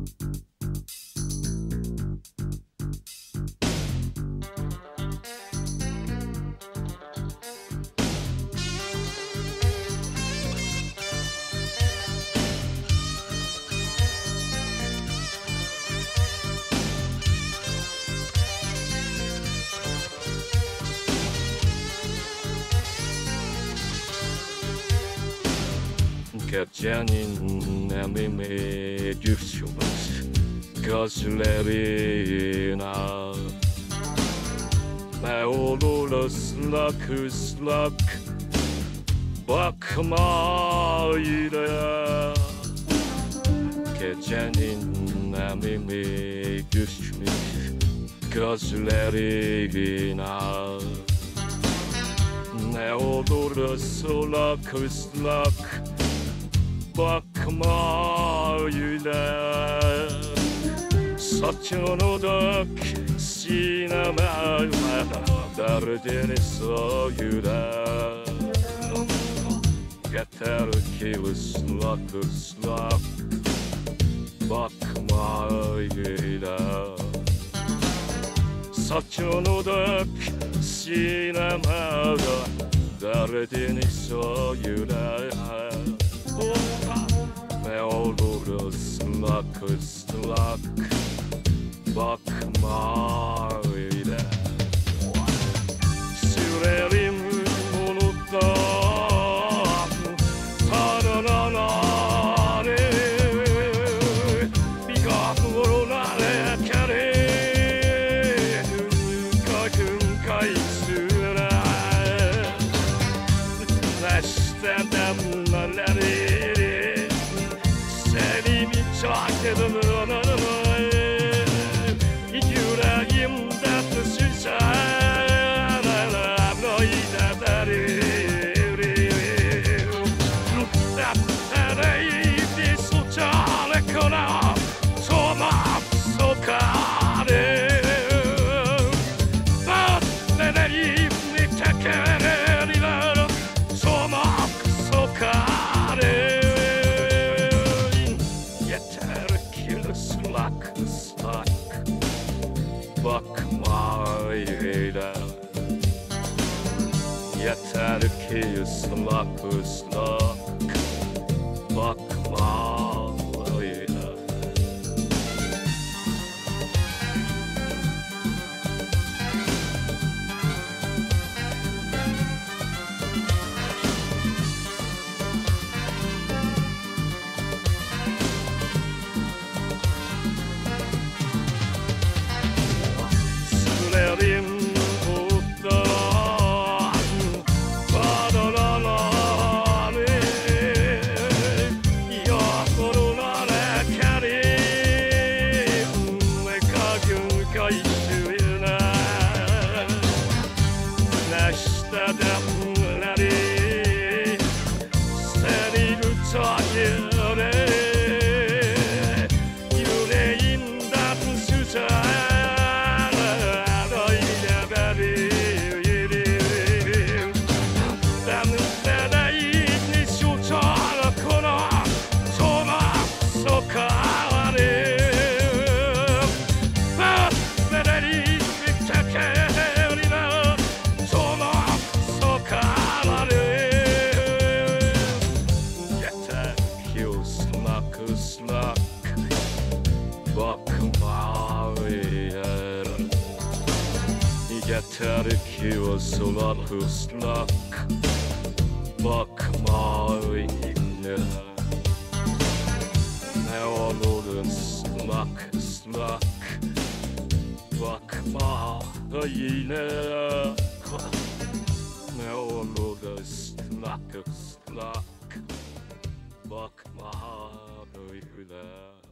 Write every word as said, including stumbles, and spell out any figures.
Gecenin nemimi düşmüş gözlerine. Ne olur ıslak ıslak bakma yine. Gecenin nemimi düşmüş gözlerine. Ne olur ıslak ıslak bakma öyle. Saçını dök sineme, derdini söyle. Yeter ki ıslak ıslak bakma öyle. Saçını dök sineme, derdini söyle. Ne olur ıslak ıslak bakma öyle. Sürerim buluttan tanrıları, bir kahrolana ekerim kakın kayısına. Neşte demleri çaktım yüreğimde süsen böyle derim. Dereydi suçalı kına soğuk sokarım. Dereyim tekerler soğuk sokarım. Islak ıslak bakma öyle. Yeter ki ıslak ıslak bakma öyle. Islak bakma yer. Yeter ki ıslak ıslak bakma yer. Ne olur ıslak ıslak bakma yine. Ne olur ıslak ıslak bakma öyle.